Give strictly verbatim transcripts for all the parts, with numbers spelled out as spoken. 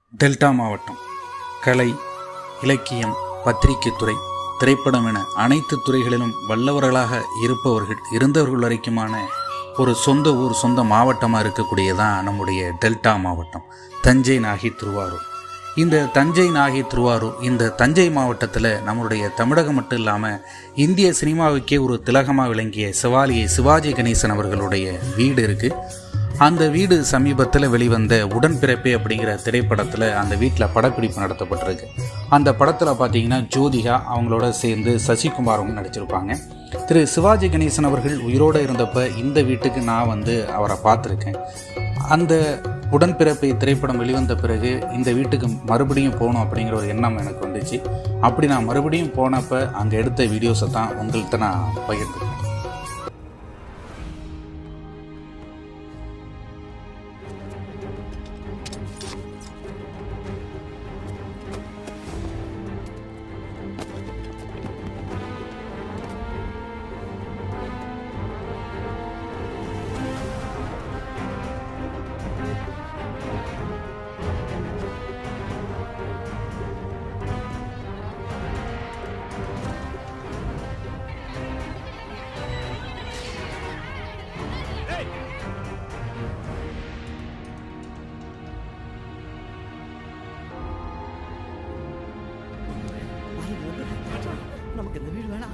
Delta மாவட்டம் கலை, இலக்கியம், பத்திரிகை துறை, திரைப்படம் என அனைத்து துறைகளிலும் வல்லவர்களாக இருப்பவர்கள் இருந்தவர்கள் வரைக்குமான ஒரு சொந்த ஊர், சொந்த மாவட்டமாக இருக்கக்கூடியதான் நம்முடைய டெல்டா மாவட்டம், தஞ்சை, நாகை, திருவாரூர். இந்த தஞ்சை, நாகை, திருவாரூர் இந்த தஞ்சை மாவட்டத்தில் நம்மளுடைய தமிழகம் மட்டும் இல்லாமல் இந்திய சினிமாவுக்கே ஒரு திலகமாக விளங்கிய சிவாலியை சிவாஜி கணேசன் அவர்களுடைய வீடு இருக்குது. அந்த வீடு சமீபத்தில் வெளிவந்த உடன்பிறப்பே அப்படிங்கிற திரைப்படத்தில் அந்த வீட்டில் படப்பிடிப்பு நடத்தப்பட்டிருக்கு. அந்த படத்தில் பார்த்தீங்கன்னா ஜோதிகா அவங்களோட சேர்ந்து சசிகுமாரும் நடிச்சிருப்பாங்க. திரு சிவாஜி கணேசன் அவர்கள் உயிரோடு இருந்தப்போ இந்த வீட்டுக்கு நான் வந்து அவரை பார்த்துருக்கேன். அந்த உடன்பிறப்பை திரைப்படம் வெளிவந்த பிறகு இந்த வீட்டுக்கு மறுபடியும் போகணும் அப்படிங்கிற ஒரு எண்ணம் எனக்கு வந்துச்சு. அப்படி நான் மறுபடியும் போனப்போ அங்கே எடுத்த வீடியோஸை தான் உங்கள்கிட்ட நான் பகிர்ந்துக்கிறேன். நமக்கு இந்த வீடு வேணாம்.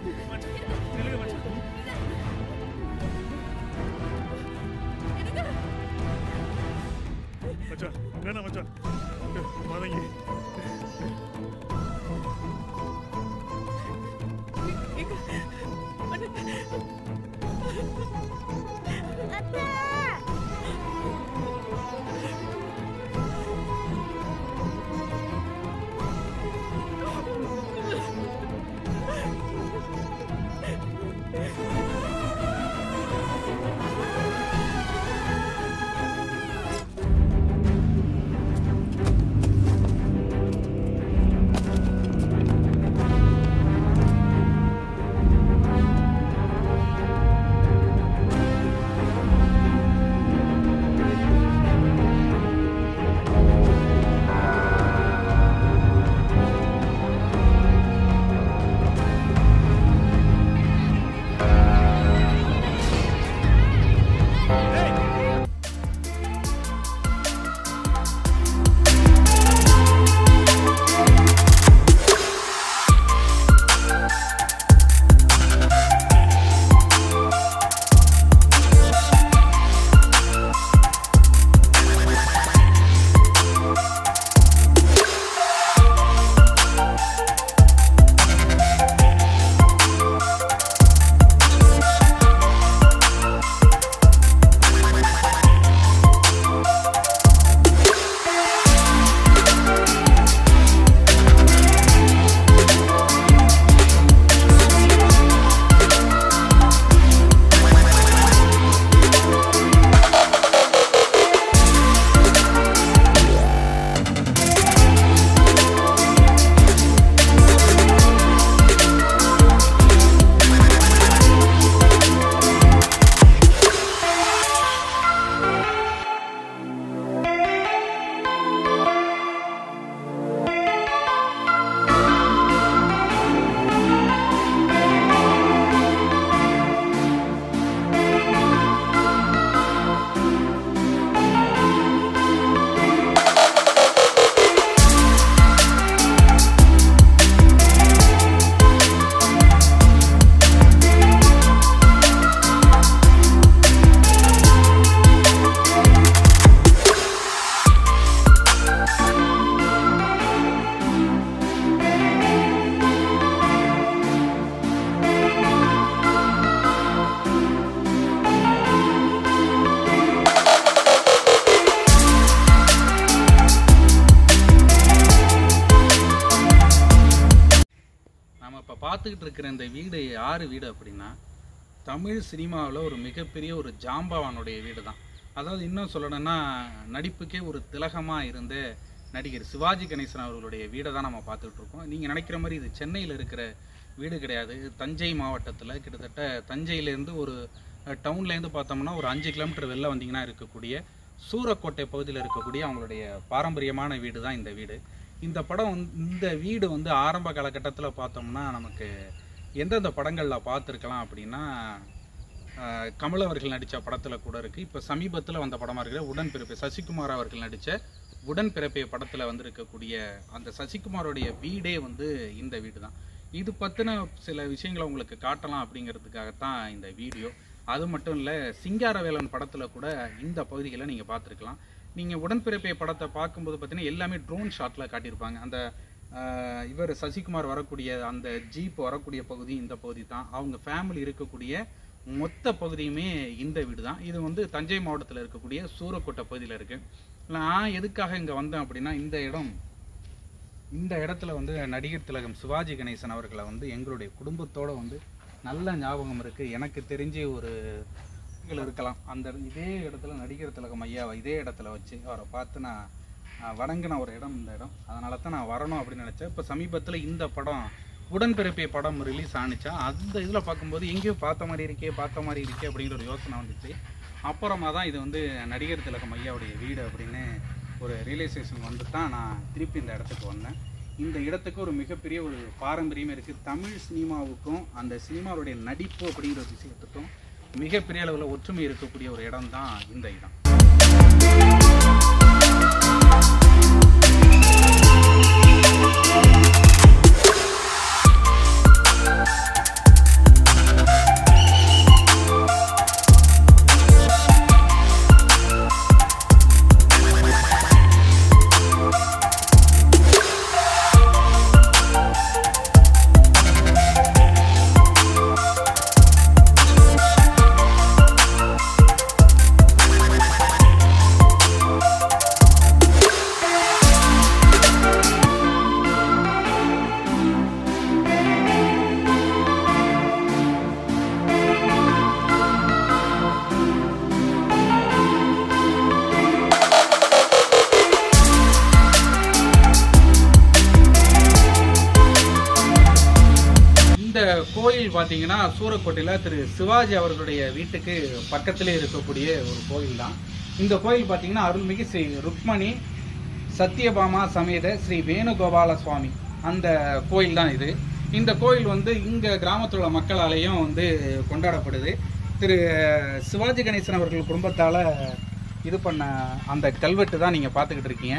மச்சான் வேணாம் மச்சான், வதங்கி பார்த்துக்கிட்டு இருக்கிற இந்த வீடு யார் வீடு அப்படின்னா தமிழ் சினிமாவில் ஒரு மிகப்பெரிய ஒரு ஜாம்பவானுடைய வீடு தான். அதாவது இன்னும் சொல்லணும்னா நடிப்புக்கே ஒரு திலகமாக இருந்த நடிகர் சிவாஜி கணேசன் அவர்களுடைய வீடை தான் நம்ம பார்த்துக்கிட்டு இருக்கோம். நீங்கள் நினைக்கிற மாதிரி இது சென்னையில் இருக்கிற வீடு கிடையாது. தஞ்சை மாவட்டத்தில் கிட்டத்தட்ட தஞ்சையிலேருந்து ஒரு டவுன்லேருந்து பார்த்தோம்னா ஒரு அஞ்சு கிலோமீட்டர் வெளில வந்தீங்கன்னா இருக்கக்கூடிய சூரக்கோட்டை பகுதியில் இருக்கக்கூடிய அவங்களுடைய பாரம்பரியமான வீடு தான் இந்த வீடு. இந்த படம் வந்து இந்த வீடு வந்து ஆரம்ப காலகட்டத்தில் பார்த்தோம்னா நமக்கு எந்தெந்த படங்களில் பார்த்துருக்கலாம் அப்படின்னா, கமல் அவர்கள் நடித்த படத்தில் கூட இருக்குது. இப்போ சமீபத்தில் வந்த படமாக இருக்கிற உடன்பிறப்பு, சசிகுமார் அவர்கள் நடித்த உடன்பிறப்பை படத்தில் வந்து இருக்கக்கூடிய அந்த சசிகுமாரோடைய வீடே வந்து இந்த வீடு தான். இது பற்றின சில விஷயங்களை உங்களுக்கு காட்டலாம் அப்படிங்கிறதுக்காகத்தான் இந்த வீடியோ. அது மட்டும் இல்லை, சிங்காரவேலன் படத்தில் கூட இந்த பகுதிகளை நீங்கள் பார்த்துருக்கலாம். நீங்கள் உடன்பிறப்பை படத்தை பார்க்கும்போது பார்த்தீங்கன்னா எல்லாமே ட்ரோன் ஷாட்டில் காட்டியிருப்பாங்க. அந்த இவர் சசிகுமார் வரக்கூடிய அந்த ஜீப் வரக்கூடிய பகுதி இந்த பகுதி தான். அவங்க ஃபேமிலி இருக்கக்கூடிய மொத்த பகுதியுமே இந்த வீடு தான். இது வந்து தஞ்சை மாவட்டத்தில் இருக்கக்கூடிய சூரக்கோட்டை பகுதியில் இருக்குது. நான் எதுக்காக இங்கே வந்தேன் அப்படின்னா, இந்த இடம் இந்த இடத்துல வந்து நடிகர் திலகம் சிவாஜி கணேசன் அவர்களை வந்து எங்களுடைய குடும்பத்தோடு வந்து நல்ல ஞாபகம் இருக்குது. எனக்கு தெரிஞ்சு ஒரு இருக்கலாம். அந்த இதே இடத்துல நடிகர் திலகம் ஐயாவை இதே இடத்துல வச்சு அவரை பார்த்து நான் வணங்கின ஒரு இடம் இந்த இடம். அதனால தான் நான் வரணும் அப்படின்னு நினச்சேன். இப்போ சமீபத்தில் இந்த படம் உடன்பிறப்பை படம் ரிலீஸ் ஆனிச்சா, அந்த இதில் பார்க்கும்போது எங்கேயோ பார்த்த மாதிரி இருக்கே பார்த்த மாதிரி இருக்கே அப்படிங்கிற ஒரு யோசனை வந்துச்சு. அப்புறமா தான் இது வந்து நடிகர் திலகம் ஐயாவுடைய வீடு அப்படின்னு ஒரு ரியலைசேஷன் வந்து தான் நான் திருப்பி இந்த இடத்துக்கு வந்தேன். இந்த இடத்துக்கு ஒரு மிகப்பெரிய ஒரு பாரம்பரியமே இருக்குது. தமிழ் சினிமாவுக்கும் அந்த சினிமாவுடைய நடிப்பு அப்படிங்கிற ஒரு விஷயத்துக்கும் மிகப்பெரிய அளவில் ஒற்றுமை இருக்கக்கூடிய ஒரு இடம் தான் இந்த இடம். கோயில் பார்த்தீங்கன்னா சூரக்கோட்டையில் திரு சிவாஜி அவர்களுடைய வீட்டுக்கு பக்கத்திலே இருக்கக்கூடிய ஒரு கோயில் தான். இந்த கோயில் பார்த்தீங்கன்னா அருள்மிகு ஸ்ரீ ருக்மணி சத்யபாமா சமேத ஸ்ரீ வேணுகோபால சுவாமி அந்த கோயில் தான் இது. இந்த கோயில் வந்து இங்கே கிராமத்தில் உள்ள மக்களாலேயும் வந்து கொண்டாடப்படுது. திரு சிவாஜி கணேசன் அவர்கள் குடும்பத்தால் இது பண்ண அந்த கல்வெட்டு தான் நீங்கள் பார்த்துக்கிட்டு இருக்கீங்க.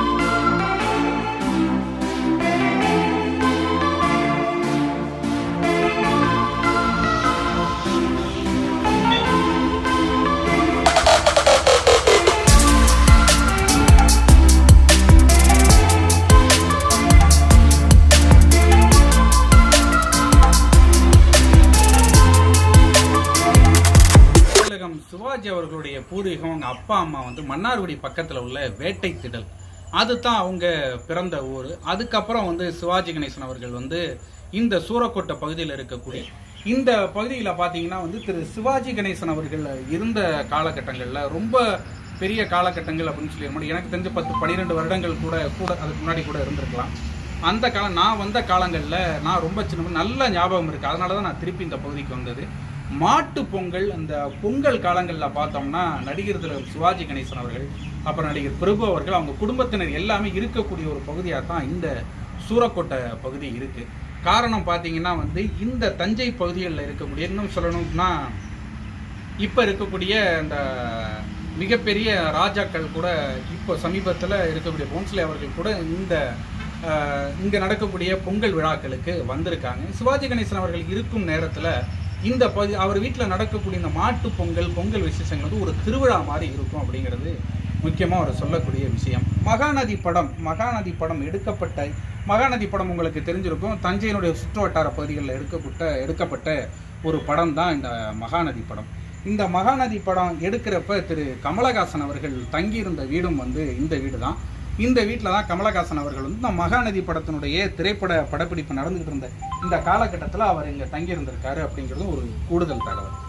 சிவாஜி அவர்களுடைய பூர்வீகம் அவங்க அப்பா அம்மா வந்து மன்னார்குடி பக்கத்தில் உள்ள வேட்டை திடல், அதுதான் அவங்க பிறந்த ஊர். அதுக்கப்புறம் வந்து சிவாஜி கணேசன் அவர்கள் வந்து இந்த சூரக்கோட்டை பகுதியில் இருக்கக்கூடிய இந்த பகுதியில் பார்த்தீங்கன்னா வந்து திரு சிவாஜி கணேசன் அவர்கள் இருந்த காலகட்டங்களில் ரொம்ப பெரிய காலகட்டங்கள் அப்படின்னு சொல்லி எனக்கு தெரிஞ்ச பத்து பன்னிரெண்டு வருடங்கள் கூட கூட அதுக்கு முன்னாடி கூட இருந்திருக்கலாம். அந்த காலம் நான் வந்த காலங்களில் நான் ரொம்ப சின்ன நல்ல ஞாபகம் இருக்குது. அதனால தான் நான் திருப்பி இந்த பகுதிக்கு வந்தது. மாட்டு பொங்கல், அந்த பொங்கல் காலங்களில் பார்த்தோம்னா நடிகர் திலகம் சிவாஜி கணேசன் அவர்கள், அப்புறம் நடிகர் பிரபு அவர்கள், அவங்க குடும்பத்தினர் எல்லாமே இருக்கக்கூடிய ஒரு பகுதியாக தான் இந்த சூரக்கோட்டை பகுதி இருக்குது. காரணம் பார்த்தீங்கன்னா வந்து இந்த தஞ்சை பகுதிகளில் இருக்கக்கூடிய, இன்னும் சொல்லணும்னா இப்போ இருக்கக்கூடிய அந்த மிகப்பெரிய ராஜாக்கள் கூட இப்போ சமீபத்தில் இருக்கக்கூடிய போன்ஸ்லே அவர்கள் கூட இந்த இங்கே நடக்கக்கூடிய பொங்கல் விழாக்களுக்கு வந்திருக்காங்க. சிவாஜி கணேசன் அவர்கள் இருக்கும் நேரத்தில் இந்த பகுதி அவர் வீட்டில் நடக்கக்கூடிய இந்த மாட்டு பொங்கல் பொங்கல் விசேஷங்கள் வந்து ஒரு திருவிழா மாதிரி இருக்கும் அப்படிங்கிறது முக்கியமாக அவர் சொல்லக்கூடிய விஷயம். மகாநதி படம் மகாநதி படம் எடுக்கப்பட்ட மகாநதி படம் உங்களுக்கு தெரிஞ்சிருக்கும். தஞ்சையினுடைய சுற்று வட்டார பகுதிகளில் எடுக்கப்பட்ட எடுக்கப்பட்ட ஒரு படம் தான் இந்த மகாநதி படம். இந்த மகாநதி படம் எடுக்கிறப்ப திரு கமலஹாசன் அவர்கள் தங்கியிருந்த வீடும் வந்து இந்த வீடு தான். இந்த வீட்டில் தான் கமலஹாசன் அவர்கள் வந்து இந்த மகாநதி படத்தினுடைய திரைப்பட படப்பிடிப்பு நடந்துகிட்டு இருந்த இந்த காலகட்டத்தில் அவர் இங்கே தங்கியிருந்திருக்காரு அப்படிங்கிறது ஒரு கூடுதல் தகவல்.